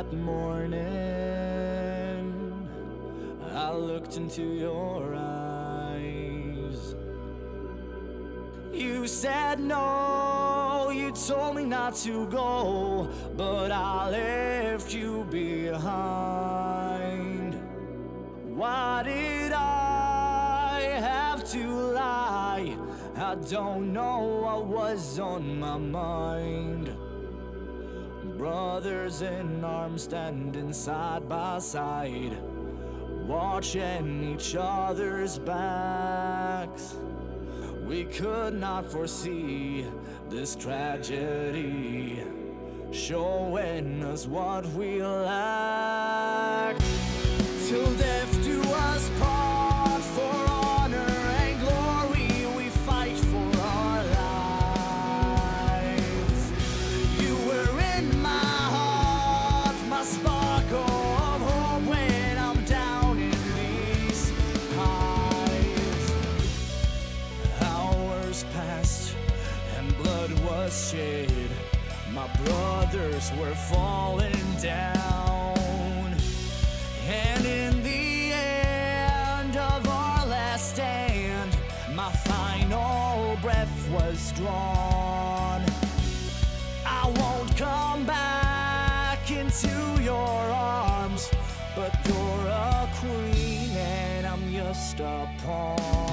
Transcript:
that morning, I looked into your eyes. You said no, you told me not to go, but I left you behind. Why did I have to lie? I don't know what was on my mind. Brothers in arms standing side by side, watching each other's backs. We could not foresee this tragedy, showing us what we lack. Till death do us part, for honor and glory we fight for our lives. You were in my heart, my sparkle of hope when I'm down in these highs. Hours passed and blood was shed. My brothers were falling down, and in the end of our last stand, my final breath was drawn. I won't come back into your arms, but you're a queen and I'm just a pawn.